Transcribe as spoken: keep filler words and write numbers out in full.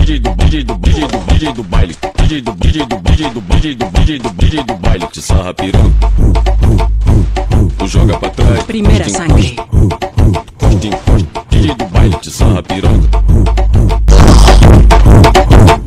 DJ do DJ do DJ do DJ do baile, DJ do DJ do DJ do DJ do DJ do DJ do baile. Te sarra piranha, tu joga pra trás. Primeira sangre.